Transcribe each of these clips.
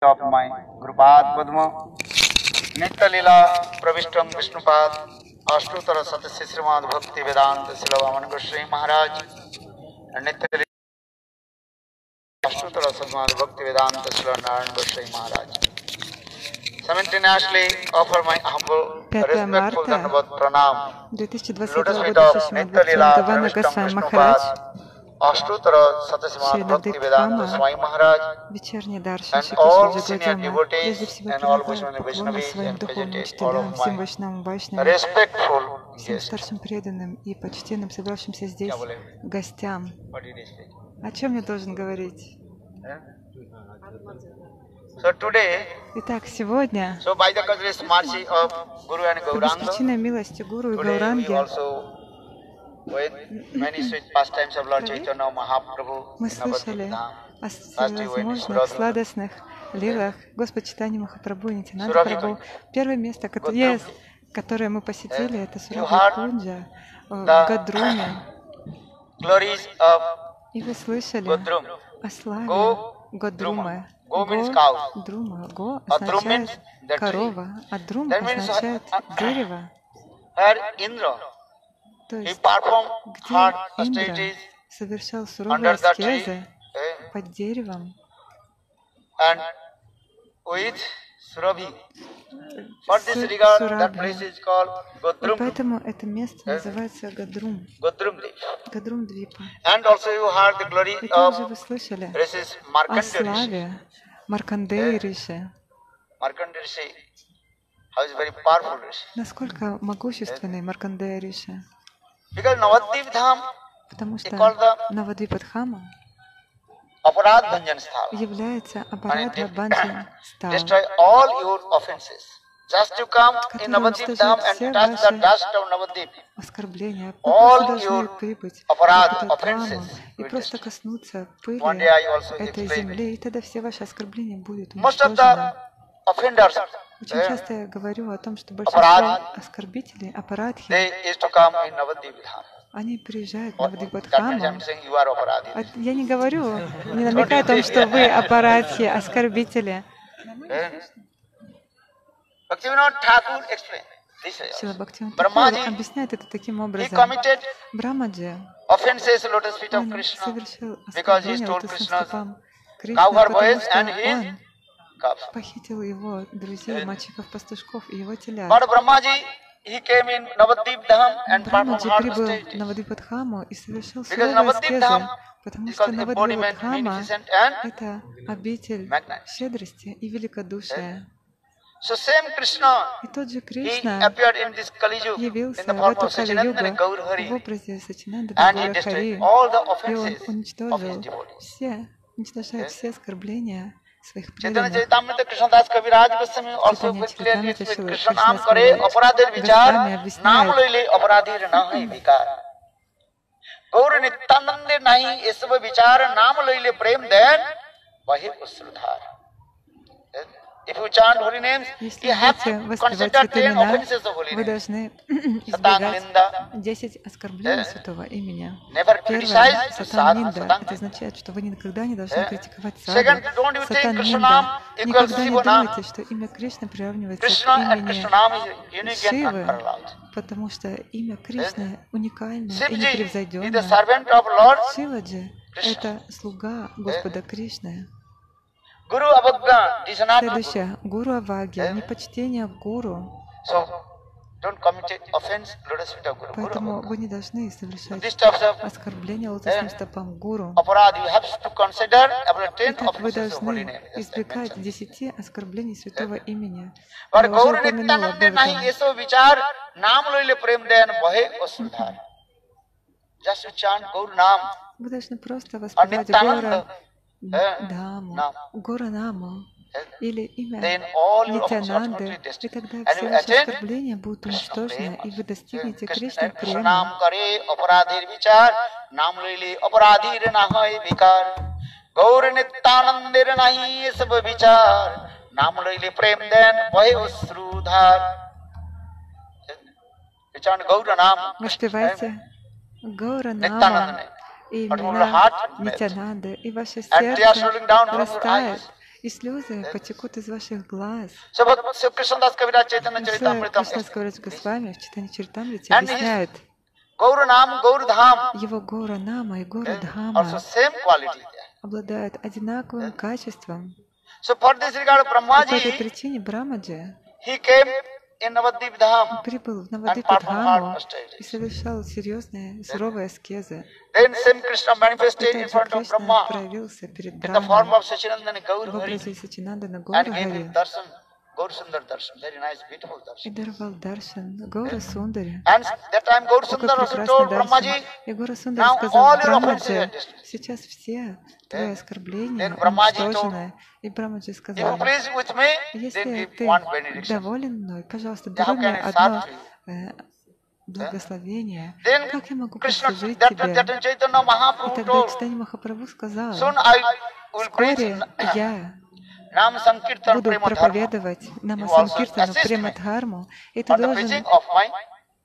of my Gurupad Padma, Nitya Lila Pravishtam Vishnupad, Ashtutara Satasya Srimad Bhakti Vedanta Silavan Goswami Maharaj, and Nitya Lila Ashtutara Srimad Bhakti Vedanta Silavan Goswami Maharaj. Simultaneously offer my humble, 5 respectful марта Dandavat Pranam, 2020 Lotus feet года of Шримад Nitya Lila Бхактивинода Pravishtam Госвами Махарадж, Vishnupad, Ashtutara Satasya Bhakti Vedanta Swami Maharaj, вечерний даршин and Шри all Кешаджи senior Годема, devotees прежде всего and all предлагаю Vaishnava поклоны Vaishnavis своим and духовным presented all учителям, of всем my вайшнавам, вайшнавам, respectful всем guests. старшим преданным и почтенным, собравшимся здесь, What гостям. did he say? О чем я должен говорить? So today, Итак, сегодня, so by the gracious mercy of Guru and по Gauranga, беспричинной милости Гуру и today we Гауранги, also with many sweet pastimes of Lord Chaitanya Mahaprabhu мы in слышали Navadvip о Last we went in всевозможных Surat. сладостных лилах Господа Чайтаньи Махапрабху и Нитянанды Сурави Прабху. Кунджа. Первое место, которое мы посетили, это You Сурави heard Кунджа в the Гадруме. glories of И вы слышали Godrum. о славе Go Годрумы. Go means cow. Друма. Го A drum means означает the tree. корова, а друм That means означает дерево. Where Indra, То he есть, performed где hard Индра austerities совершал суровые under the tree, аскезы под деревом, and with Surabhi. For this regard, that place Сурабхи. is called И Godrum, поэтому это место называется Гадрум, Godrumdev. Гадрум-двипа. And also you heard the glory И также of вы слышали Rishis о Markandeya Rishi. славе Маркандеи Риши, Markandeya Rishi, how is very powerful Rishi. насколько могущественный Маркандея Риши. Because Navadvip Dham Потому is что called the Навадвипадхама Aparad Bhanjan Sthala. является And Апарадха it Бханджан Стал, destroy all your offenses. Just to come in который Navadvip Dham уничтожает все and touch the ваши dust of Navadvip. оскорбления. All Вы просто должны your прибыть aparad в эту offenses драму и will просто destroy. коснуться One day пыли I also этой explained. земли, и тогда все ваши оскорбления будут Most of уничтожены. the offenders, Очень часто я говорю о том, что Апарадхи. большинство оскорбителей, апарадхи, they used to come in Navadvip Dham. они приезжают на That means Навадвипадхаму. I'm saying you are aparadi. Я не говорю, не намекаю о том, что вы апарадхи, оскорбители. Bhaktivinoda Thakur explained this way Шрила also. Бхактивинода Brahmaji, Тхакур объясняет это таким he образом. committed Брамаджи, offenses lotus feet of он Krishna совершил because he оскорбление stole лотосным Krishna's стопам Кришны, cowherd потому boys что and his он calves. похитил его друзей, мальчиков-пастушков и его телят. But Brahmaji, he came in Navadvip Dham and performed Брамаджи hard прибыл austerities. в Навадвипадхаму и совершил Because суровые Navadvip аскезы, Dham потому is что called embodiment, Навадвипадхама beneficent and — это обитель magnanimous. щедрости и великодушия. So same Krishna, И тот же he Кришна appeared in this Kali Yuga явился in the в form эту of Sachinandana Кали-югу Gaur в Hari, образе Сачинанды and he Гаура destroyed Хари, all the и он offenses of his уничтожил devotees. уничтожает все оскорбления своих Chaitanya преданных. Charitamrita Krishnadas Kaviraj Goswami also Chaitanya clearly Charitamrita explained Shri Krishna Krishna naam kare Kaviraj aparadhir Goswami vichar объясняет, naam loile aparadhir nahi vikar. Gaur nityanande nahi esva vichar naam loile prem then vahi usrudhar. If you chant holy names, если you have будете to воспевать consider святые 10 имена, offenses of holy вы names. должны Satang избегать Linda, 10 оскорблений святого имени. never Первое, criticize сатан нинда, Satang. это означает, что вы никогда не должны критиковать Second, саду. don't you think Сатан Krishna нинда. naam equals Никогда не Shiva naam? думайте, что имя Кришны приравнивается Krishna к and имени Krishna naam is unique and Шивы, unparalleled. потому что имя Кришны уникальное и Shivji is the непревзойденное. servant of Lord Шиваджи — это слуга Господа Кришны. Guru Avagga, Dishanatu Guru. Следующее — гуру Авагья, непочтение гуру. So, don't commit offense, lotus feet of Guru. Guru Поэтому Avagga. вы не должны совершать These types of оскорбления лотосным стопам гуру. aparad, you have to consider about 10 Итак, вы offenses of holy должны name. Yes, I избегать mentioned. 10 оскорблений святого имени. But Я уже Gaur упомянула об Nityanande nahi этом. eso vichar, naam loile prem den vahe osudhar. Just to chant Gaur naam. Вы должны просто воспевать Nityananda, Гора Даму, Nam. Гора Наму или имя Then all your offenses Нитянанды, automatically и destroyed. тогда And все you ваши attain оскорбления будут уничтожены, и вы достигнете Krishna Кришны према. naam kare aparadhir vichar, naam loile aparadhir nahi vikar. Gaur Nityanandir nahi sab vichar, naam loile prem den vahe usrudhar. You chant Gaur naam. Воспевайте Гора Нама Nityananda. и But your имена heart melts. Нитянанды, и ваше And tears сердце rolling down from your растает, eyes. и слезы потекут из ваших глаз. So Krishnadas Kaviraj Chaitanya Шрила Charitamritam Кришна Кавирадж Госвами в Читани Чаритамрите And объясняет Gauranam, Gauradham, его Гора Нама и Гора also Дхама same quality there. обладают одинаковым качеством. So for this regard, И по этой Brahmaji, причине Брамаджи he came in Navadvip Dham прибыл в and Навадвипу performed hard Дхаму и austerities. совершал серьезные, суровые аскезы. Then same Krishna И manifested in также front of Кришна Brahma проявился перед in the form Брахмой of Sachinandana Gaur в Hari образе Сачинандана and Гора gave Хари him darshan, Gaur Sundar darshan, very nice, beautiful и darshan. даровал даршан Гора Сундари. And that time Gaur Такой Sundar also прекрасный told даршан. Brahmaji, И Гора Сундари now сказал all your offenses are Брамаджи, dismissed. сейчас все твои оскорбления Then Brahmaji told, уничтожены. И Брамаджи if you сказал, please with me, then если give ты one benediction. доволен мной, пожалуйста, How даруй мне can I одно serve you? благословение. Then Как я могу Krishna, послужить that тебе? Chaitanya И Mahaprabhu тогда told, Читани Махапрабху сказал, soon I will preach вскоре я Nam Sankirtan буду Prema Dharma проповедовать Нама You also Санкиртану assist Према me Дхарму, и on the ты preaching должен, of my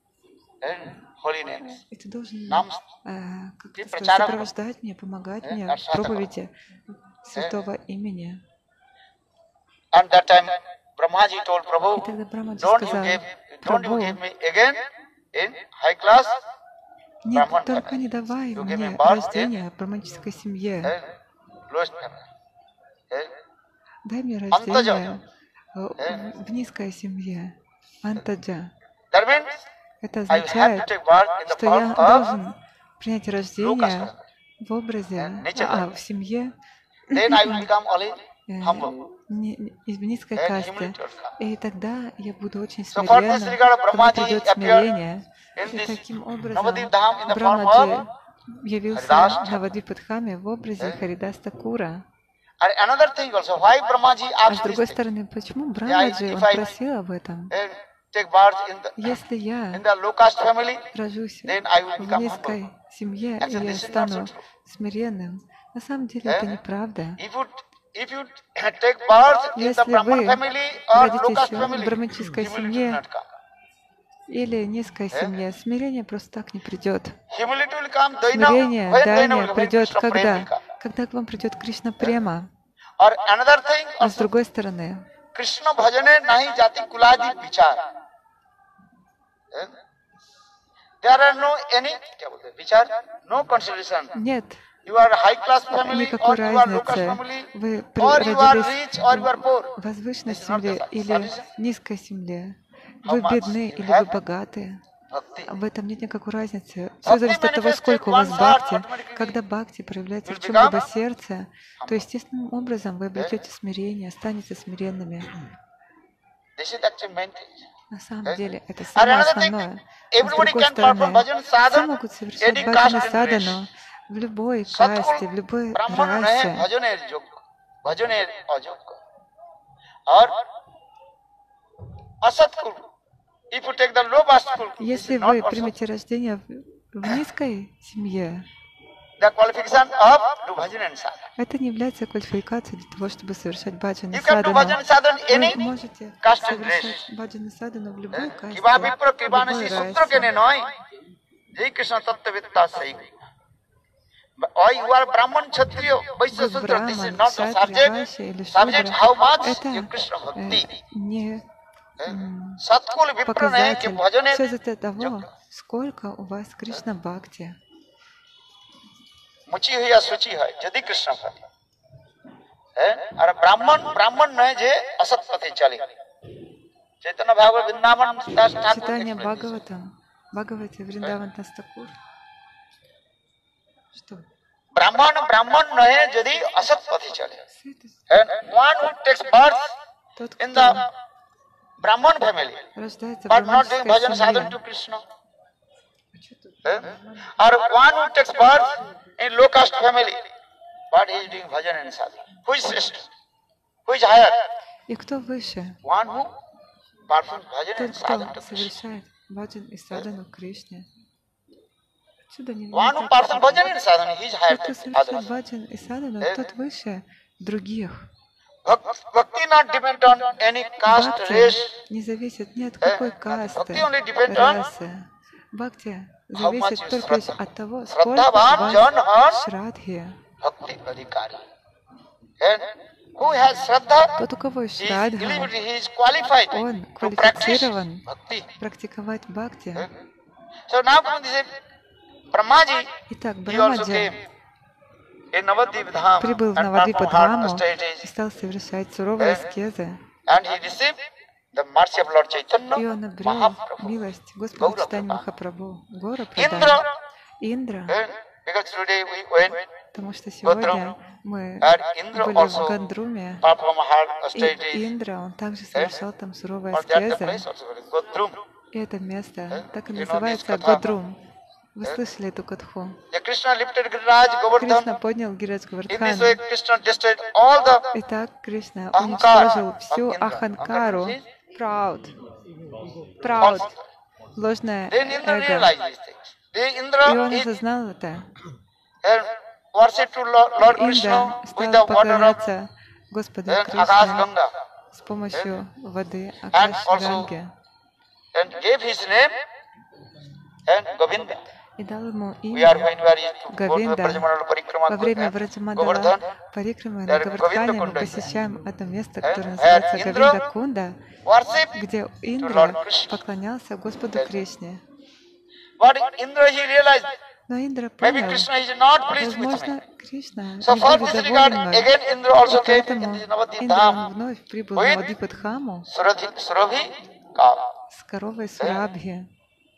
holy names. Nam как ты это сказать, прачарам- сопровождать мне, помогать мне в Аршатам. проповеди святого имени. And that time Brahmaji told И Prabhu, тогда Брамаджи don't you сказал, give Прабhu, me again in high class нет, Brahman только family. не давай You give мне me birth рождение в браманической семье. Lowest family. Дай мне Антаджа. рождение в низкой семье. Антаджа. That means Это I have to означает, take birth in the что я form of должен принять low caste рождение family. в образе, Nature. в семье Then I will become only э, humble. в низкой And касте. humility will come. И тогда я буду очень So for this смиренным, regard, ко мне Brahmaji придет appeared смирение. in И this таким образом Navadvip Dham in the form Брамаджи of явился Харидас на Вадвипадхаме в образе Харидаса Кура. And another thing also, why Brahmaji А с asked другой this thing? стороны, почему Брамаджи он просил об этом? And take birth Если in я the low caste family, рожусь then I will в become низкой humble. семье, I и said, я this is not so стану true. смиренным, на самом деле это неправда. If you take birth in the Если Brahman вы family or low caste родитесь в family, браманической humility will семье not come. или низкой семье, смирение просто так не придет. Humility will come, Смирение, when дайня when придет Krishna когда? Prem will come. Когда к вам придет Кришна Према. Or another thing, А с also, другой стороны, Krishna bhajane nahi jati kuladi vichar. There are no any क्या बोलते हैं, विचार, no consideration. нет You are high class family никакой or you are low caste разницы. family Вы or you are родились rich or you are poor. в возвышенной It's not семье the или solution. низкой семье. How Вы much бедны you или have? вы богаты. Bhakti. В этом нет никакой разницы. Все зависит от того, manifested сколько у вас one's heart бхакти. automatically Когда бхакти проявляется в will чем-либо become сердце, то естественным образом вы обретете смирение, станете смиренными. This is actually main thing. На самом деле, это And самое another thing, основное. А с everybody другой can perform стороны, bhajan все sadhana, могут совершать any бхаджана caste and садану race. в любой Satkul касте, в любой Brahman nahe расе. bhajaner yogya, bhajaner ajogya. Or asatkul. If you take the low caste school, this Если is not вы also примете рождение в низкой семье, the qualification of do bhajan and sadhana. это не является квалификацией для того, чтобы совершать баджана You can do садану. bhajan sadhana Вы any можете caste and совершать баджана садану в любой касте, kiva в vipra kiva любой nasi sutra kene расе. noi. Jai Krishna tattvavitta sai. Or you are Brahman, Kshatriya, Vaishya, Вы Sudra. This is браман, not the кшатри, subject. вайшя или Subject шудра. how much Это you Krishna bhakti. не Satkul vipra nahe ki показатель. bhajane Все зависит от того, сколько у вас Кришна Бхакти. मुची है या सुची है यदि कृष्ण भक्ति है और ब्राह्मण नहीं जे असत पथे चले चैतन्य भागवत वृंदावन दास ठाकुर Читание explain this. Бхагаватам, Бхагавати Вриндаван Тастакур. Что? ब्राह्मण नहीं यदि असत पथे चले Святость. and one who takes birth Тот, in кто the Brahman family рождается в but not doing bhajan браманической sadhana to семье, Krishna or one who takes birth in low caste family but he is doing bhajan and sadhana, who is best, who is higher? и кто выше? One who performs bhajan Тот, and sadhana кто to Krishna. совершает баджан и садану Кришне. Отсюда не One who видно. performs bhajan and sadhana, he is higher Тот, кто than совершает others. баджан и садану, тот выше других. Bhakti not depend on any caste, Бхакти race. не зависит ни от какой Bhakti касты, only depend on расы. Бхакти how much зависит you только лишь shraddha. от того, сколько у Shraddhavan вас jan har шрадхи. bhakti adhikari. And Who has Shraddha, Тот, у кого есть he is Шрадха, eligible, he is qualified он to practice квалифицирован bhakti. практиковать бхакти. So now Kundi said, Brahmaji, Итак, he also Брахмаджа came in Navadvip Dham прибыл в and performed hard Навадвипа-дхаму и austerities, стал совершать суровые аскезы. and he received the mercy of Lord И Chaitanya он обрел Mahaprabhu. милость Господа Гаура Чайтаньи Прабху. Махапрабху. Гора Indra, Прадан. Индра, because today we went потому что сегодня Годрум, мы and Indra были в also Гандруме, performed hard и austerities. Индра, он также совершал там суровые Or that the аскезы. place also, Godrum. И это место так и You know this называется katha? Годрум. Вы слышали эту катху? The Krishna lifted Giriraj Govardhan. Кришна поднял Гирадж In this Говардхан. way, Krishna destroyed all the Итак, Кришна Аханкара уничтожил всю of Indra. Аханкару, Ahnkara proud, false. ложное Then Indra эго. realized these things. Then И Indra он he осознал это. worshipped to Lord Krishna Индра with стал the water of поклоняться Господу Akash Кришне Ganga с помощью воды and Акаш also Ганги and gave his name and Govinda. и дал ему We are имя when we are to go to the Говинда. Brajamandala Parikrama Во время and Враджамандала Govardhan, Парикрамы на there Говардхане мы Govinda Kunda. посещаем это место, которое And называется Indra Говинда Кунда, worship где to Индра Lord Krishna. поклонялся Господу Кришне. But Indra he realized Но Индра maybe понял, Krishna is not pleased with me. возможно, Кришна So не for будет this regard, доволен мной. again Indra also И came поэтому in the Navadvip Индра Dham вновь прибыл with на Навадвипадхаму Surabhi cow. с коровой Сурабхи.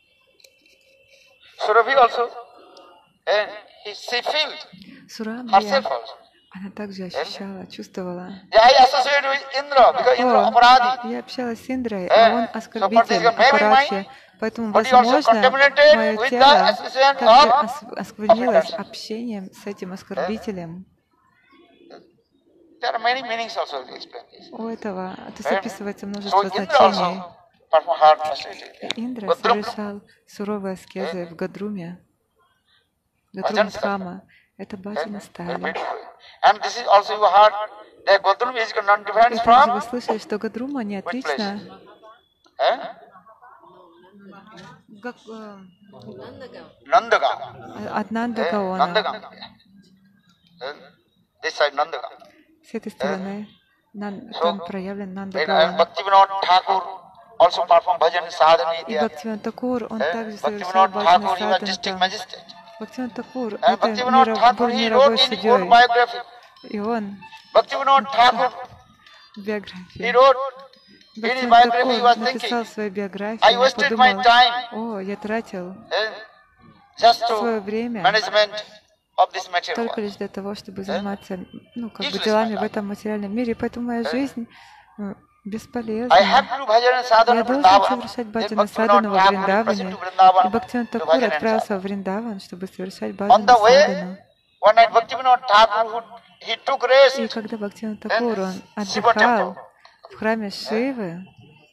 Surabhi also, and she felt Сурабхи, herself also. она также ощущала, чувствовала. Yeah, I associate with Indra because Indra О, aparadhi. я общалась с Индрой, а он оскорбитель, so for this аппаратчи. Поэтому, but he also возможно, contaminated мое with the тело association также of осквернилось offenders. общением с этим оскорбителем. There are many meanings also to explain this. У этого то есть описывается So множество Indra значений. also performed hard austerities. И Индра Godrum. совершал суровые аскезы в Гадруме. Гадрум Дхама. Это баджана стали. And this is also you heard that Godrum is non-different И также вы from слышали, что Гадрума не отлично Nandagam. от Нандагаона. Nandagam. This side Nandagam. С этой стороны там проявлен And Нандагаон. Bhaktivinoda Thakur also performed bhajan sadhana И there. Бхактивинод Такур, он также совершал Bhaktivinoda баджана Thakur, he was district садану. magistrate. Бхактивинод Такур And это Bhaktivinoda был Thakur, he мировой wrote in his own судьей. biography. И он Bhaktivinoda Thakur, в he биографии. wrote in his Бхактивинод biography, he was Такур thinking, написал в своей биографии, I он wasted my подумал, time о, я тратил just свое to время management of this material только world. лишь для того, чтобы заниматься, как бы Useless делами my в life. этом материальном мире, и поэтому моя жизнь I бесполезна. have to do bhajan sadhana Я in должен Vrindavan. совершать Then баджана Bhaktivinoda садану во Thakur, he Вриндаване. proceeded to И Vrindavan Бхактивинод to Такур bhajan and отправился sadhana. в Вриндаван, чтобы совершать On баджану the way, садану. one night Bhaktivinoda Thakur, he took rest И когда Бхактивинод Такур, он in Shiva отдыхал temple. в храме Шивы,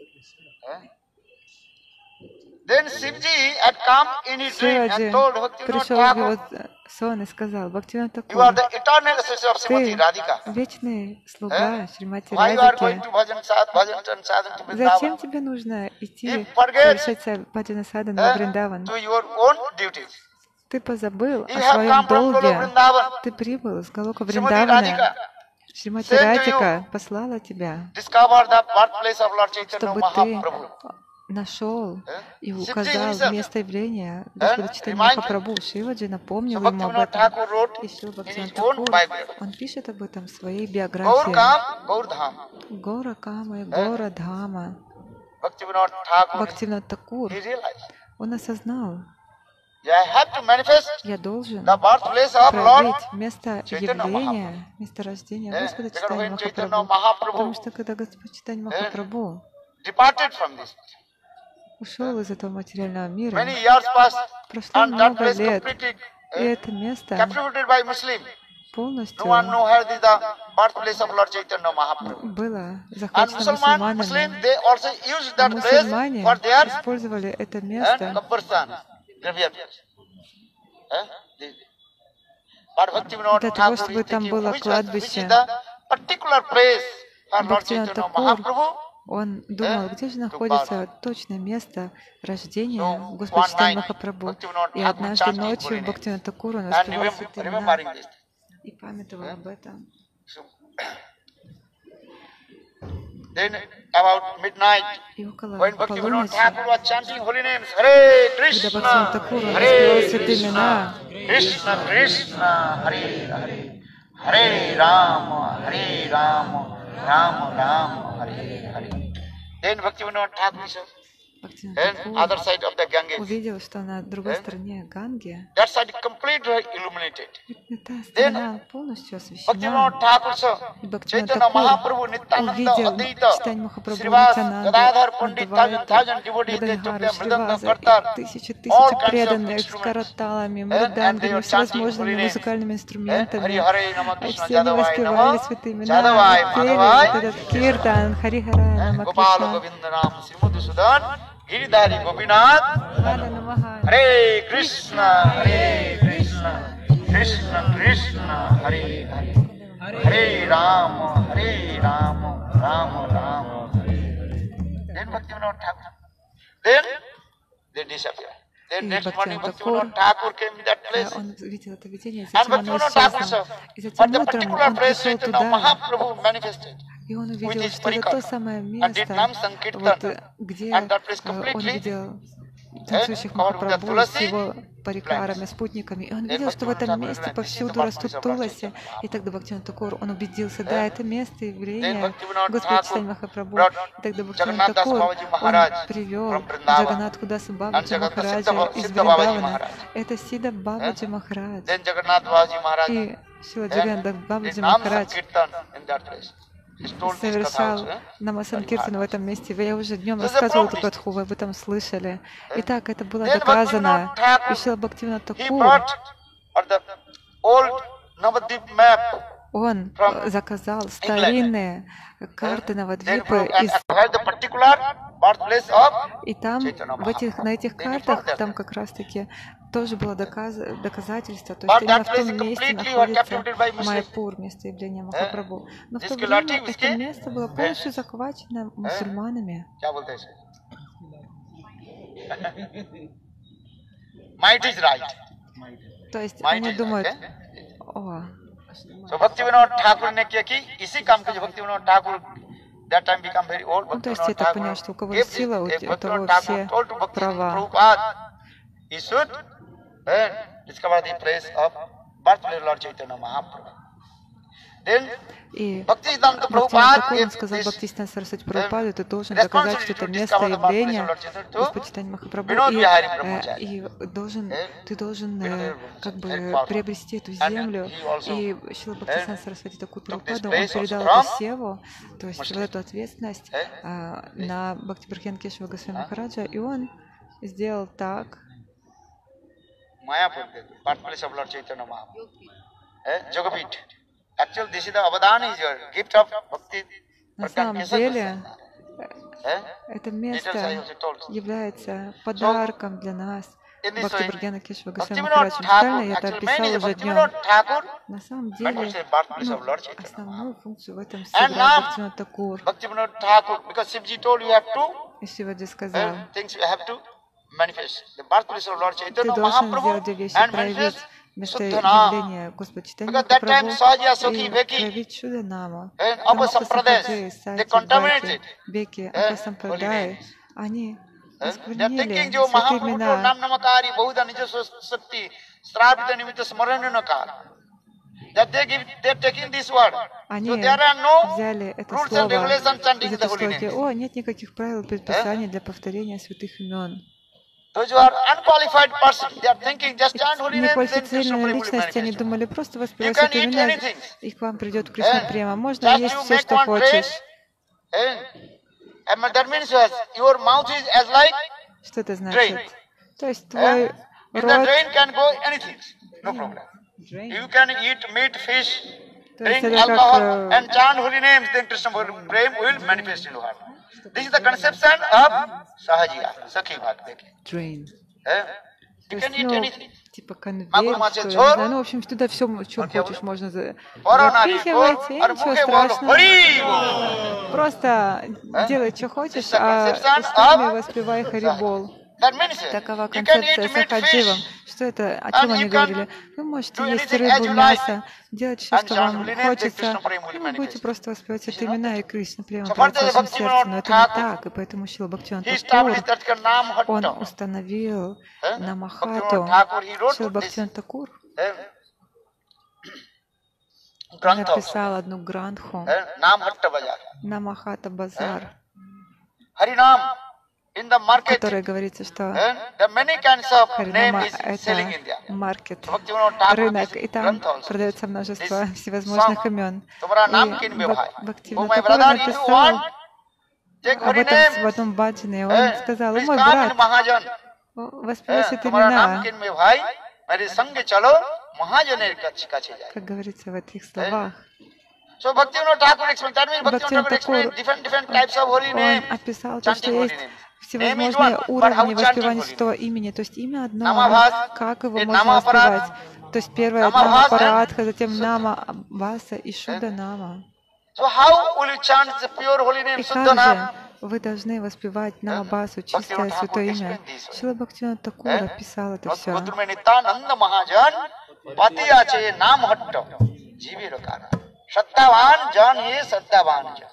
Then Shivji had come in his dream and Шиваджи told Bhaktivinoda пришел в его Thakur, сон и сказал: Бхактивинод you Такур, are the eternal associate of Srimati ты Radhika. вечный слуга Шримати Why you are going Радхики. to bhajan and sadhana to Зачем Vrindavan? тебе нужно идти He forgets совершать баджана садану во Вриндаван? to your own duties. Ты позабыл You о have своем come from Goloka долге. Vrindavan. Ты прибыл с Галока Srimati Вриндавана. Radhika Шримати sent to Радхика послала тебя, discover the birthplace of Lord Chaitanya чтобы ты Mahaprabhu. нашел и Shivji указал himself место явления Господа Чайтаньи reminded. Махапрабху. Шиваджи So напомнил ему об Bhaktivinoda этом. Thakur wrote И Шрила in his Бхактивинод own Такур, biography, он пишет об этом в своей Gaur биографии. Kam, Gaur Dham. Гора Кама и Гора Дхама. Bhaktivinoda Thakur, Бхактивинод Такур, he realized, он осознал, I have to manifest я должен the birthplace of Lord проявить место Chaitanya явления, место рождения Господа because Чайтаньи when Chaitanya Махапрабху. Mahaprabhu Потому что когда Господь Чайтаньи Махапрабху departed from this, ушел из этого материального мира, many years passed прошло and that много place лет, completely и это место captivated by Muslim. полностью No one knew where is the birthplace of Lord Chaitanya Mahaprabhu. было And захвачено Muslim, мусульманами. they also used А that place мусульмане for their использовали это место Kabbarstan, graveyard place. But Bhaktivinoda для того, Thakur чтобы is там thinking, было which is кладбище. the particular place for Lord Бхактивинод Chaitanya Такур, Mahaprabhu. он думал, где же находится точное место рождения So, Господа one Чайтаньи night, Махапрабху. Bhaktivinoda И Thakur однажды chanted ночью holy name. Бхактивинод Такур, он And воспевал святые имена remembering this. и памятовал об этом. So, Then about midnight, И около when Bhaktivinoda полуночи, Thakur was chanting holy names, Hare когда Бхактивинода Krishna, Тхакур распевал Hare святые имена, Krishna, Krishna Krishna, Hare Hare, Hare Rama, Rama Rama, Hare Hare. Then Bhaktivinoda Thakur said, Бхактивинода and other Тхакур side of the Ganges, увидел, что на другой стороне Ганги that side completely illuminated. эта сторона полностью освещена. Bhaktivinoda Thakur said, И Бхактивинода Chaitanya Тхакур Mahaprabhu, Nityananda, увидел Advaita, Чайтанья Махапрабху, Srivas, Нитянанду, Gadadhar, Pandit, Адвайту, thousand devotees, they took Гададхару, their mridanga, Шриваза, kartar, тысячи all kinds of преданных с instruments, караталами, and they мридангами, were chanting holy всевозможными names. музыкальными Hare инструментами. Hare Nama И Krishna все они Jadavai воспевали Nama, святые имена, Jadavai и пели Madhavai, вот этот киртан, Хари Харая Нама Gopala Кришна. Govinda Ram Srimati Sudan, Giridhari Gopinath, Рада Намаха. Hare Krishna, Krishna Krishna, Hare Hare, Hare Rama, Rama Rama, Hare Hare. Then Bhaktivinoda Thakur, then they disappear. Then И next morning Бхактивинода Bhaktivinoda Thakur came in that place. Он видел это видение, And затем оно Bhaktivinoda Thakur исчезло. said, И but затем the утром particular он place пришел Chaitanya туда, Mahaprabhu manifested и он with увидел, his что это то parikar. самое And did место, Nam вот, Sankirtan. где And that place он completely видел танцующих covered with the Махапрабху с tulasi его парикарами, спутниками. И он Then видел, что в Bhaktivinoda этом Thakur месте realized, this is the повсюду birthplace растут of Lord туласи. Chaitanya Mahaprabhu. И тогда Бхактивинода Тхакур, он убедился, да, это место Then явления Bhaktivinoda Господа Чайтанья Thakur Махапрабху. brought И тогда Бхактивинода Jagannath Das Тхакур, Babaji он Maharaj привел from Vrindavan Джаганнатху Даса and Бабаджи Jagannath Махараджа из Siddha Babaji Вриндавана. Maharaj. Это Сида Бабаджи Махарадж. Then Jagannath Babaji Maharaj И Шила and Джаганнатх did Бабаджи Nam Махарадж Sankirtan in that place. He told this katha совершал also. Намасанкиртан в этом месте. Я уже днем This is a рассказывала эту proved катху, вы об этом слышали. Итак, это было Then доказано. Bhaktivinoda Thakur, И Шрила Бхактивинода he Тхакур, brought the old Navadvip map он from заказал старинные карты then Навадвипы, and had the particular birthplace of и там Chaitanya на этих Then he brought картах that там there. как раз-таки тоже было доказательство, то But есть именно that в том place месте completely was находится captured by Muslims. Майпур, место явления Махапрабху. Но в то Jiske время लाठी это उसके место было полностью захвачено мусульманами. क्या बोलते हैं इसे? Might is right. То есть Might они is думают, right. о, So Bhaktivinoda Thakur ने क्या की इसी काम के जो Bhaktivinoda Thakur that time become very old. ну, то есть я Bhaktivinoda так Thakur поняла, что у кого gave есть сила, у Bhaktivinoda того Thakur все told to Bhakti права. Prabhupada, he should discover the place of birthplace of Lord Chaitanya Mahaprabhu. Then И Bhaktisiddhanta Бхактивинода Prabhupada Тхакур, он gave сказал this Бхактисиданта Сарасвати Прабхупаду, ты должен доказать, что это место явления Господа Чайтанья Махапрабху, и ты должен как бы приобрести эту землю. И Шрила Бхактисиданта Сарасвати Прабхупаду, он передал эту севу, то есть вот эту ответственность на Бхактибархен Кешава Госвами Махараджа, и он сделал так. Mayapur, birthplace of Lord Chaitanya Mahaprabhu. Jogapit. Actually, this is the Avadana, is your gift of Bhakti. На самом деле, это место является подарком для нас. Бхактибархена Кешава Госвами Махараджа. Правильно, я это описал уже днем. На самом деле, основную функцию в этом сыграл Бхактивинода Тхакур. Because Shivji told you have to, И Шиваджи сказал, things you have to manifest. The birthplace of Lord ты Chaitanya должен Mahaprabhu сделать две вещи, and проявить manifest местоявление Господа Чайтанья Because that time Махапрабху Sahaja Sukhi и Beki проявить чудо-нама. and Там Upper Sampradesh, Апасампрадай, they Сати, contaminated. Беки, holy Апасампрадай, names. они They are осквернили thinking जो святые महाप्रभु имена. नाम नमकारी बहुधा निज शक्ति श्रावित निमित्त स्मरण न काल that they are taking this word. Они So there are no взяли это rules and слово regulations chanting из the этой holy строки. names. О, нет никаких правил и предписаний для повторения святых имен. Those who are unqualified persons, they are thinking just chant holy names, then Krishna Неквалифицированные will личности, они manifest. думали, просто You воспевать can святые eat имена, anything. и к вам придет Кришна Према. Можно Just есть you все, make что one хочешь. and that means your mouth is as like Что это значит? drain. То есть твой In the рот, drain can go anything, no problem. You can eat meat, fish, то есть drink это alcohol, как and chant holy names, then Krishna Prem will manifest in your heart. This is the conception of Sahajiya, Sakhi Bhakti. drain. То You есть, can eat ну, anything. типа конверт, Могу что ли, мочить не чёр. знаю. Ну, в общем, туда все, что Он хочешь, говорит, можно Паранари, запихивать, и और ничего मुखे बोलो, страшного. हरि Просто делай, что хочешь, This is the а conception устами of воспевай Харибол. That means Такова you can концепция eat meat, сахадживам. fish, Что это? О and чем они you can говорили? Вы можете do есть anything as рыбу, you like, мясо, делать все, and что chant вам holy name, then хочется, Krishna Prem will и вы будете manifest. просто воспевать This is святые not имена, the и truth. Кришна прямо So творит в further вашем Bhaktivinoda сердце. Но это не Thakur, так, и поэтому Шрила he Бхактивинода established Такур, that Nam он Hatta. установил Bhaktivinoda Намахату. Thakur, he wrote Шрила this Бхактивинода Такур Grantha also. написал одну грантху Nam Hatta Bajar. Намахата Базар, Harinam in the в market. которой говорится, что The many kinds of name Харинама — is selling это in there. маркет, Bhaktivinoda Thakur рынок, this и там Grantha also. продается множество This всевозможных song, имен. Tumhara И naam kin mein bhai. Oh Бхактивинода my Такур brother, if you написал want, take об Hari этом name. в одном баджане. Он сказал: «О Please мой come in брат, Mahajan. воспевай святые Tumhara naam имена». kin mein bhai. Mere sange chalo Mahajaner kache jai. Как говорится в этих словах. So Bhaktivinoda Thakur explained. That means Бхактивинода Bhaktivinoda Thakur explained Такур, different types of holy он name. описал то, что Chanting holy есть name. всевозможные уровни воспевания holy святого имени. То есть имя одно, Намабхас, но как его и можно намапарат. воспевать? То есть первое Намабхас, Нама Парадха, затем Нама Баса и Шуда Нама. So how will you chant the pure holy name И Suddha как Nam? же вы должны воспевать Намабасу, чистое Бхактивинода святое Тхакур имя? explained this. Шрила Бхактивинода Такур описал это все. Madhur mein Nityananda Mahajan pati ache naam hatta jeevir kara. Sattvavan jan ye sattvavan jan.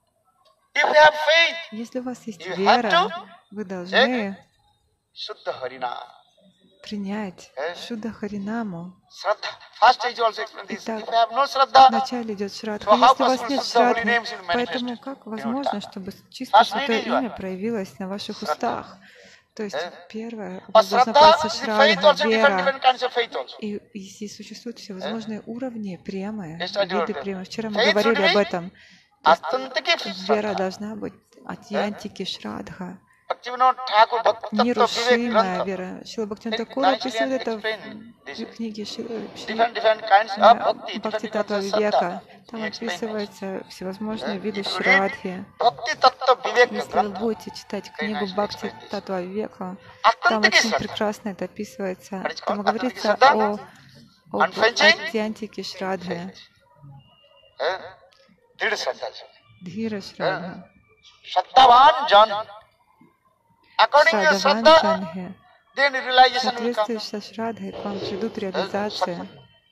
If you have faith, Если у вас есть you have вера, to вы должны Shuddha Harinam. принять Шуда Харинаму. Shraddha. First stage also explained this. Итак, If you have no Shraddha, Вначале идет Шрадха. So how Если у вас possible нет Shuddha Holy Шрадхи, names will поэтому manifest? как You know возможно, that. чтобы чистое First святое need is имя what? проявилось на ваших Shraddha. устах? То есть первое, у But вас должна Shraddha, появиться the faith Шрадха, also вера. different kinds of faith also. И здесь существуют всевозможные уровни, премы, Yes, I do виды understand. премы. Вчера мы Faith говорили should об be этом. То есть Astantiki вера Shraddha. должна быть от янтики Шрадха, Bhaktivinoda Thakur Bhakti Tattva Vivek нерушимая Grantha. вера. Шрила Бхактивинода It Такур nicely описывает это explained this. в книге Different kinds of bhakti, Бхакти different kinds Татва of Вивека. sattva. Там He explained this. описываются всевозможные виды If you read Шрадхи. Bhakti Tattva Vivek Если вы Grantha, будете читать книгу nicely Бхакти explained this. Татва Вивека, Authentic там очень Shraddha. прекрасно это описывается. What is Там called говорится authentic Shraddha? об Unflinching? Атьянтике Шрадхе, Dhrida Shraddha. Дхира Шрадха, Shraddhavan Jan. According to your Шрадаван Shraddha, Джанхе. then В realization will соответствии come. со Шрадхой к вам придут реализации.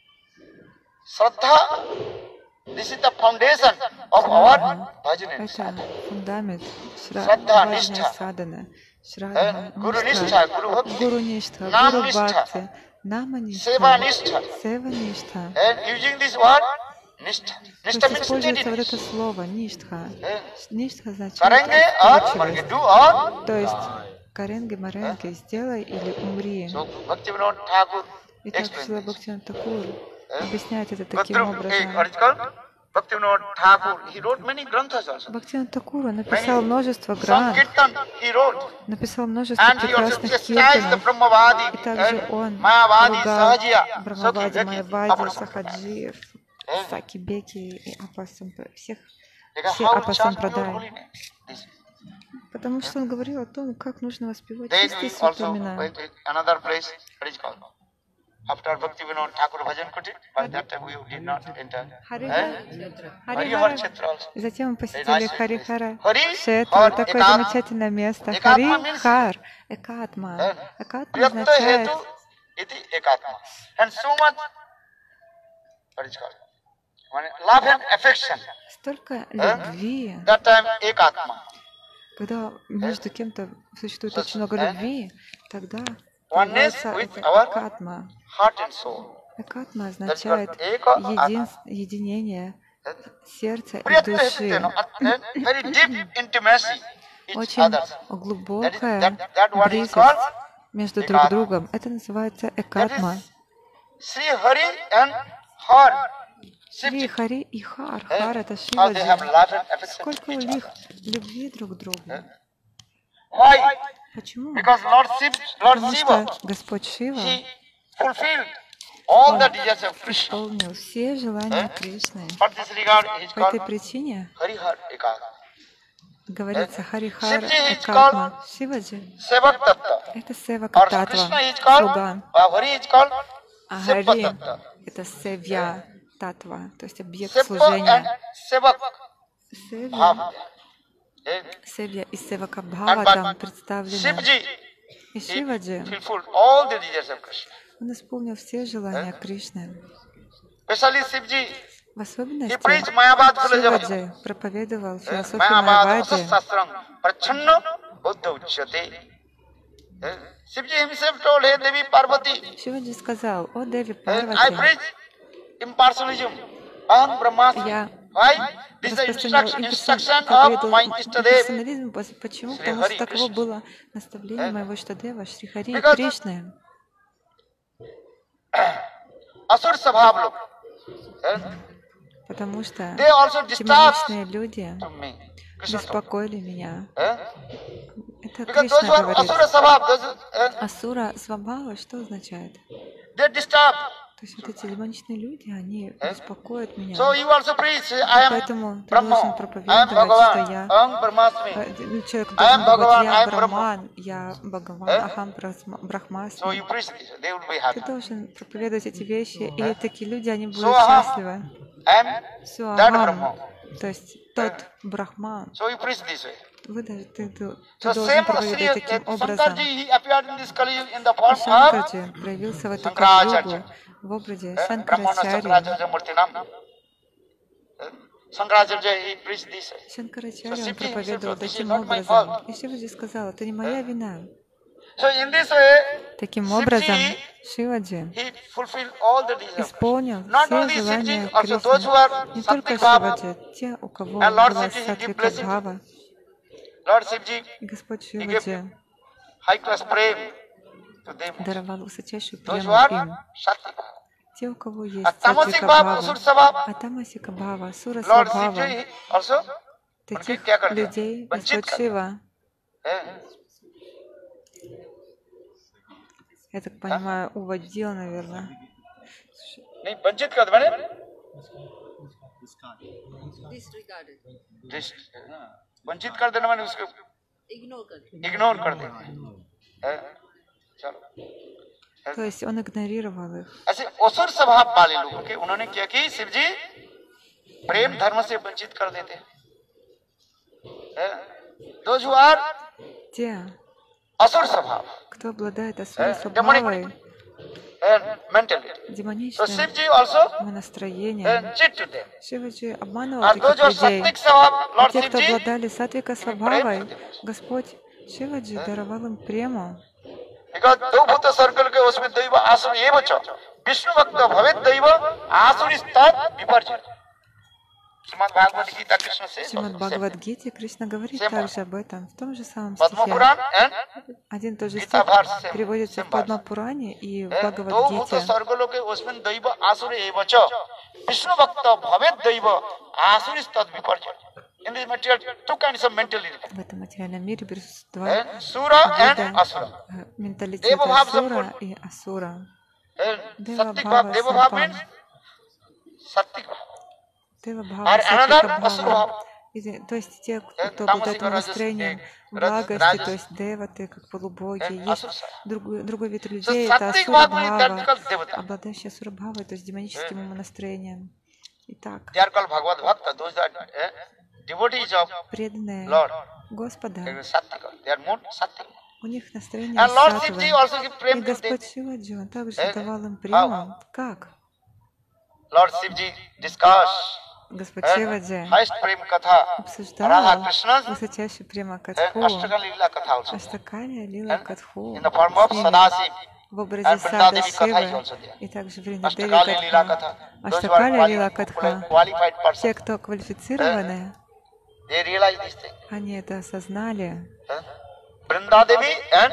Shraddha, this is the foundation of our bhajan and Это sadhana. фундамент Шрадха, Бхаджана Ништа. Садана. Шрадха, Guru Ништа, Nishtha, Guru Bhakti, Гуру Ништха, Nam Гуру Nishtha, Бхакти, Нама Seva Ништха, Nishtha. Сева Ништха. And using this word, Nishtha. То Nishtha есть means используется вот steadiness. это слово Ништха. Ништха значит Karange or устойчивость. do or. То есть Каренге Маренге, сделай или умри. So Bhaktivinoda Thakur Итак, Шрила explained this. Бхактивинода Такур объясняет это таким What образом. is called? Bhaktivinoda Thakur, he wrote many granthas also. Бхактивинода Такур написал множество Some грант, kirtan he wrote. написал множество And he also прекрасных chastised the киртанов. Brahmavadi, И также он Mayavadi, ругал Sahajiya, Брамавади, Saki, Майявади, Сахаджиев, Саки-Беки и всех все How to Апасан chant pure Прадай. holy name. This. Потому что он говорил о том, как нужно воспевать Then чистые we святые also имена. went to another place, what is called? After Bhaktivinoda Thakur Bhajan Kuti, by that time we did not enter. Harihar Харихара. Chetra also. И затем мы Very посетили nice Харихара Hari Шетру, or такое Ekatma. замечательное место. Ekatma means- Харихар, Экатма. Экатма Vyakta означает hetu iti ekatma. And so much, what is called? Love and affection. столько любви. That time ekatma. Когда между кем-то существует очень много любви, тогда Oneness появляется with это our Экатма. heart and soul. Экатма означает единение сердца и Priyatma души. hetu, very deep intimacy each Очень others. глубокая that what is близость called между друг Экатма. другом. Это называется That Экатма. is Sri Hari and Har. Шри Shivji. Хари и Хар. Хар — это How they have Шиваджи. love and affection Сколько to у each них other. любви друг к другу. Why? Почему? Because Lord Потому Shiva, что Господь Шива he fulfilled all the desires of Krishna. исполнил все желания Кришны. For this regard, he is По этой called причине Harihar Ekatma. говорится Харихар Shivji is Экатма. Шиваджи Sevak Tattva. — это Or Севака Krishna Татва, is called, слуга. or Hari is called А Sevpa Хари Tattva. — это Севья Татва, то есть объект Sevpa and служения. Sevak Севья, Bhav. Севья и Севака And Бхава but там представлены. Shivji И He Шиваджи, fulfilled all the desires of Krishna. он исполнил все желания Кришны. Especially Shivji, В he особенности preached Mayavad philosophy. Шиваджи проповедовал философию Mayavad Майявади. Sastram Prachanna Buddha Uchyate. Shivji himself told, hey Devi Parvati, Шиваджи сказал: «О Деви I Парвати, preach impartialism. Aham Brahmasmi. я Why? This is the распространял instruction of my Ishtadev. имперсонализм». Почему? Потому что Хари таково Кришна. было наставление моего Иштадева Шри Хари Because- Кришны. Asur Sabhav log. Потому что They also disturbed демоничные люди me. Krishna told. беспокоили меня. Это Because those Кришна who are говорит. Asura Sabhav, those, Асура Свабхава что означает? they disturb. То есть вот эти демоничные люди, они беспокоят меня. So you also preach, I am Поэтому ты должен Brahma, I am проповедовать, что Bhagavan, я Aham Brahmasmi. человек I am должен говорить: Bhagavan, I я am Brahma. Браман, я Бхагаван, Ахам So Брахмасми. you preach this, they will be Ты happy. должен проповедовать эти вещи, и такие люди, они будут Aham. счастливы. I am that Суахам, Brahma. то есть тот Брахман. So you preach this way. Ты So должен same проповедовать таким образом. Shankarji, he appeared in this Kali Yuga in the И form of Шанкарджи проявился в эту Shankaracharya. Кали-югу в образе Brahmana Шанкарачарьи. Shankaracharya Murtinam. Shankaracharya, he preached this way. Шанкарачарья, So он Shivji проповедовал himself, this is таким not my образом. fault. И Шиваджи сказал: это не моя вина. So in this way, Таким образом, Shivji, Шиваджи he fulfilled all the desires. исполнил Not все only желания Shivji, also those who Кришны. are Не только Sattvic Bhava. Шиваджи, те, у кого And Lord была Shivji, he сатвика give blessing. бхава. Lord Shivji, И Господь he gave Шиваджи high class prem to them. даровал высочайшую Those who прему are им. Sattvic. Те, у кого есть А Tamasic сатвика Bhava, бхава, Asur Sabhav, а тамасика бхава, сура Lord свабхава, Shivji also, таких क्या करते हैं? людей वंचित Господь Шива, eh, я так понимаю, уводил, наверное. नहीं वंचित कर मैंने disregarded, वंचित कर देना मैंने उसको इग्नोर कर देना हैं? चलो То есть он игнорировал их. ऐसे असुर स्वभाव वाले लोगों के उन्होंने क्या कि शिव जी प्रेम धर्म से वंचित कर देते हैं those who are Те, असुर स्वभाव кто обладает асура demonic свабхавой, mentality so демоничным Shiv ji also настроением, cheat to them Шиваджи обманывал and those таких who are людей. sattvic स्वभाव А Lord те, Shiv кто ji обладали сатвика свабхавой, Господь Шиваджи даровал им прему. because दो भूत सर्कल के उसमें दैव आसुर ये बचो विष्णु भक्त भवेत दैव आसुर तत् विपर्जन श्रीमद् भागवत गीता कृष्ण से Шримад Бхагавадгите Кришна говорит Same также об этом в том же самом पद्म стихе. पुराण and Один и тот же Гита стих Бхарс same, приводится same в Падма Пуране и в दो भूत Бхагавадгите. सर्कलों के उसमें दैव आसुर ये बचो विष्णु भक्त भवेत दैव आसुर तत् विपर्जन in this material two kinds of mentality В этом материальном мире присутствуют два sura and вида asura менталитета Дева Бхава Сура Сампурна. и Асура. sattik Дeva bhav Bhava deva bhav Sampan. means sattik bhav Дева and Бхава, another Сатвика asura Бхава. bhav То есть те, кто Тамасика, обладает настроением благости, Раджас. то есть деваты, как полубоги. and Есть asura другой вид so людей, это sattik Асура bhav means Бхава, that called devata обладающие Асура Бхавой, то есть демоническим умонастроением. Итак, they are called bhagavad bhakta those are devotees of преданные Lord Господа, sattika they are more sattik у них настроение and Lord Shiv ji саттвы. also give И prem to them Господь Шиваджи, Он также Eh? давал им прему. Как? Lord Shiv ji discuss Господь Шиваджи highest prem katha Radha обсуждал Krishna's высочайшую према and Катху, Ashtakal Leela katha also Аштакалия Лила Катху, in the form of с ними Sadasiv в образе and Сада Vrindadevi katha is Шивы also there и также Вриндадеви Ashtakali Leela Катха. katha those who are Аштакалия Лила Катха, qualified person те, кто квалифицированы, they realize this thing они это осознали. Vrindadevi and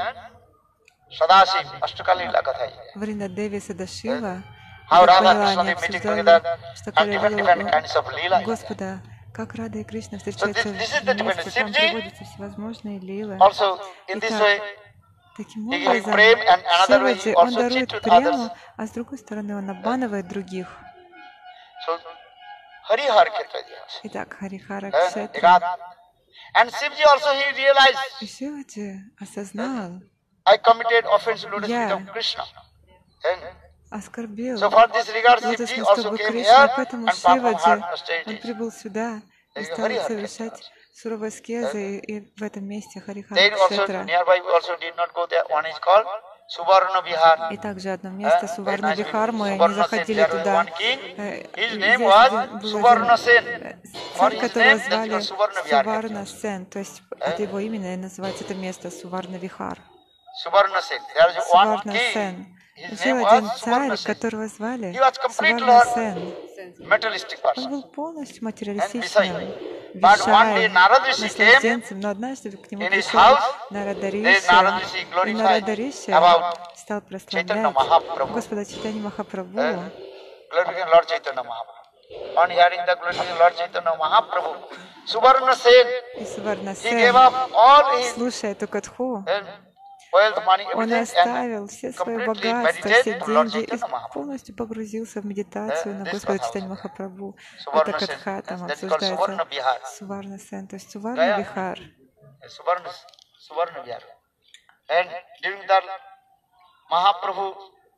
Sadasiv Ashtakal Leela katha is there Вриндадеви Садашива, how я так Radha поняла, Krishna они they meeting обсуждали together and Аштакалия different Лилу kinds of Leela is there. Господа, как Рада и Кришна встречаются this is the вместе, difference. там Shivji приводятся всевозможные лилы. Also in this Итак, way таким he giving образом, prem and another way he Шиваджи, он also дарует cheat with others прему, а с другой стороны он обманывает других. so Hari Har Khetra Итак, Харихара ji Кшетра. and Shivji also he realized И Шиваджи осознал, I committed offense to lotus feet Yeah. of Krishna and оскорбил so for this regard лотосные Shivji also стопы came Кришны, here поэтому and performed Шиваджи, hard он austerities прибыл сюда и Hari стал Har совершать суровой аскезы, и в этом месте Харихар Then also Кшетра. nearby we also did not go there. One is called Suvarna Vihar. И также одно место, Суварна Вихар, мы не Suvarna Sen. заходили There was туда. one king. His Здесь name was был Suvarna один Sen. For царь, his которого name, that звали was Suvarna Vihar. Суварна Сен, то есть от его имени называется это место Суварна Вихар. Suvarna Sen. There was one Суварна king. Сен. His Жил name один was царь, Suvarna Sen. которого звали He was complete Суварна Lord, Сен. materialistic Он person. был полностью And материалистичным, But one day Вишаем, Narad Rishi came наслажденцем, но однажды к нему in his пришел house. Нарада Then Риши, Narad Rishi и glorified Нарада Риши about стал Chaitanya прославлять Mahaprabhu. Господа Чайтанья Махапрабху. Glorifying Lord Chaitanya Mahaprabhu. On hearing the glorifying Lord Chaitanya Mahaprabhu, Suvarna Sen, И Суварна he gave Сен, up all his слушая эту катху, wealth, money, он everything, оставил and все свои completely богатства, все meditated to Lord деньги и Chaitanya Mahaprabhu. полностью погрузился в медитацию на This Господа katha Чайтанья also. Махапрабху. Suvarna Это Sen, катха там that is called обсуждается. Suvarna Vihar. Суварна Сен, то есть Суварна Gaya. Вихар. Suvarna Vihar. And during the Mahaprabhu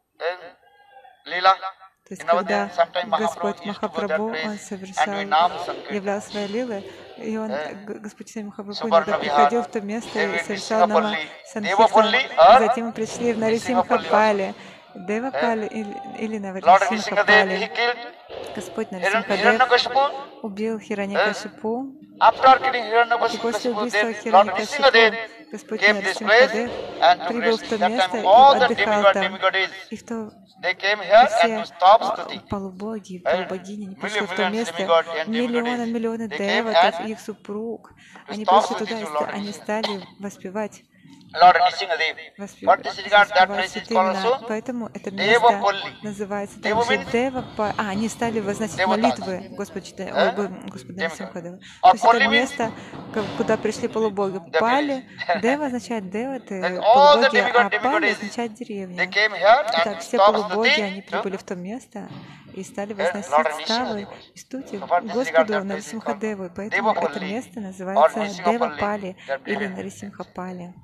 Leela, То есть, in our когда day, sometime Mahaprabhu Господь used to go that Махапрабху, place Он and совершал, we Nam Sankirtan. являл свои лилы, и он, Господь Чайтанья Махапрабху, Суварна иногда Вихар. приходил в то место Then и we совершал нама Nисингапалли, Санкиртан. Девапалли, or Затем мы пришли в Нисингапалли Нарисимхапали, Девапали или Lord Nrsingadev, he Нарисимхапали. killed Господь Нарисимхадев Hiranyakashipu. убил Хираньякашипу, After killing и Hiranyakashipu, после убийства then Lord Хираньякашипу Nrsingadev Господь came this place Нарисимхадев and took прибыл в rest. то That место time и all the отдыхал там. demigods, И в то they came here and все to stop study. полубоги, полубогини, они пришли в то Millions место, demigod and миллионы demigods. They came девотов, and их супруг, они stop пришли study туда, to и Lord они Nrsingadev. стали воспевать, Lord Nrsingadev. What is regard that place is called именно, also поэтому это Дева место Полли. называется Дева также means Дева, они стали возносить Деватас. молитвы Господу Демигод. Нарисимхадеву. А То есть это Полли means место, куда пришли полубоги. the Пали, village. Дева означает деваты, Then all the полубоги, а demigods Пали означает they деревня. came here Итак, and все stopped полубоги, они study. прибыли в то место и стали Lord возносить ставы Nrsingadev. и стути So what is regard Господу that place is Нарисимхадеву. И called поэтому это Devapalli место or называется Nrsinghapalli. Девапали That или village. Нарисимхапали.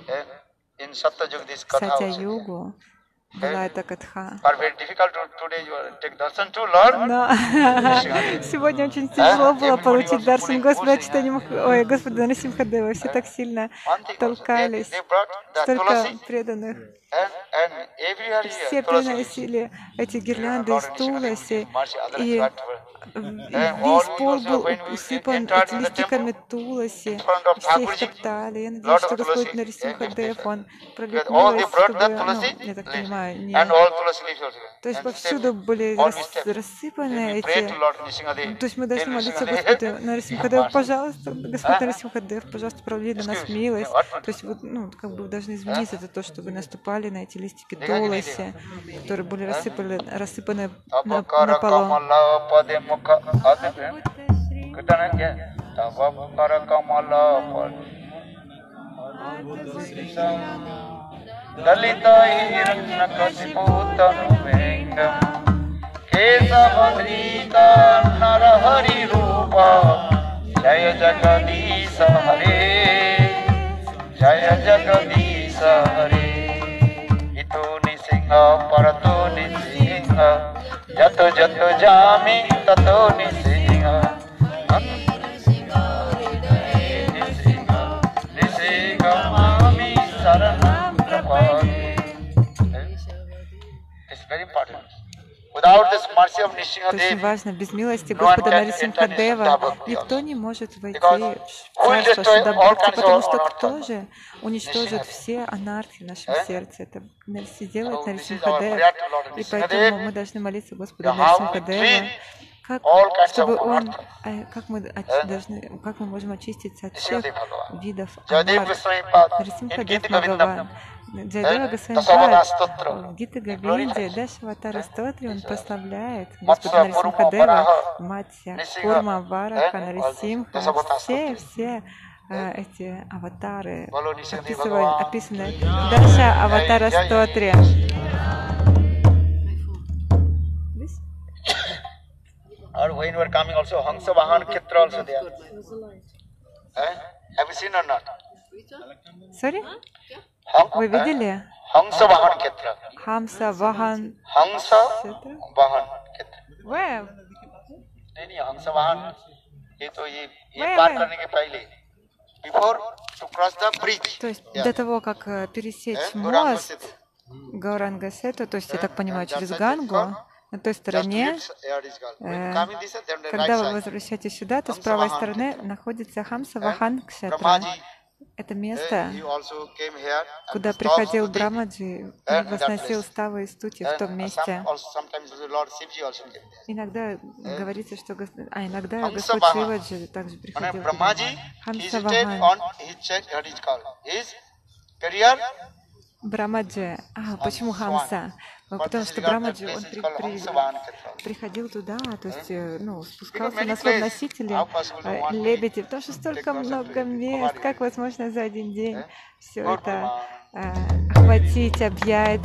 In Satyajug this В katha also. Сатя-югу была эта катха. But very difficult to today you take darshan to Lord. Но сегодня очень тяжело было получить даршан Господа Чайтаньи Господа Нарисимхадева. Все так сильно One thing also, толкались, they brought the столько tulasi преданных. and everywhere Все here tulasi leaves. приносили эти гирлянды Lord из Nrsingadev Туласи, mercy, otherwise и what весь пол был усыпан этими листиками Туласи, все их топтали. Я надеюсь, что Господь Нарисимхадев, Он пролил милость, чтобы, я так понимаю, не... and all tulasi leaves also. То есть And повсюду были all we step. рассыпаны We pray эти... to Lord Nrsingadev. То есть мы должны Hey, молиться Nrsingadev, Господу Нарисимхадев, пожалуйста, Господь Нарисимхадев, пожалуйста, пролили на нас Excuse me, милость. what? То есть вы, как бы вы должны извиниться за то, что вы наступали на эти листики Туласи, которые были рассыпаны на Tabakara полу. kamala pade mukha adhe. Kitana kya? Tabakara kamala pade. Dalita hiranyakasipu tanuvengam kesavadrita narahari rupa Jaya Jagadisa Hare Jaya Jagadisa Hare Ito Nrsinga Parato Nrsinga Jato Jato Jami Tato Nrsinga Nrsinga Mami Saranam Prapadi. It's very important. Without this mercy of Это очень Nrsingadev, важно. Без милости no one Господа can enter in Нарисимхадева Shuddha Bhakti никто also. не может войти Because в who will царство destroy Шуда all Бхакти, kinds потому of что anartha? кто же уничтожит Nrsingadev. все анархии в нашем сердце? Это делает So this is our Нарисимхадев. prayer to Lord И поэтому мы Nrsingadev. должны молиться Господу How we Нарисимхадева, treat как, all kinds of чтобы он, anartha. как мы можем очиститься от всех Nrsingadev Bhagavan. видов Jayadev анархии. Goswami Pad in Нарисимхадев Gita Бхагаван. Govindam. Джайдева Госвами Дасавана Пад Стотра. в Гита He Говинде, glorifies. Дашаватара Стотре, он прославляет Матса Господа Курма Нарисимхадева, Вараха. Матья, Нрисинга. Курма, Вараха, Нарисимха, Дасавана все эти аватары Боло Нрсингаdev Bhagavan. описаны. Даша Аватара Jai, Jai. Стотре. Or when you are coming also, Hamsa Vahan Khetra also there. Have you seen or not? Sorry? Hang- Вы видели? Hamsa Vahan Khetra. Хамса, Вахан, Hamsa Кшетра? Vahan Khetra. Where? नहीं Hamsa Vahan. ये तो ये पार करने के पहले, before to cross the bridge. То есть до того, как пересечь мост Гауранга Сету, то есть, я так понимаю, через Гангу, на той стороне, когда вы возвращаетесь сюда, то с правой стороны находится Хамса Вахан Кшетра. Это место, куда приходил Брамаджи и возносил ставы и стути в том месте. Иногда говорится, что иногда Господь Шиваджи также приходил. Хамса Вахан. Брамаджи. Почему Хамса? Потому что Брамаджи, он приходил туда, то есть, спускался на своем носителе, лебеди, потому что столько много мест, как возможно за один день все это охватить, объять.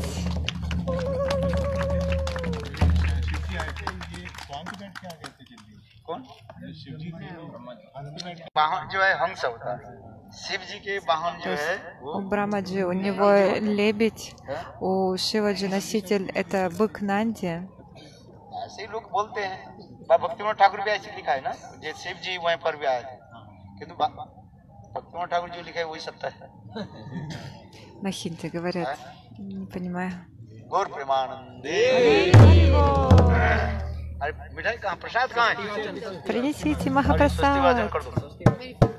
У Брамаджи, у него лебедь, у Шиваджи носитель это бык Нанди. На хинди говорят, не понимаю. Принесите Махапрасад.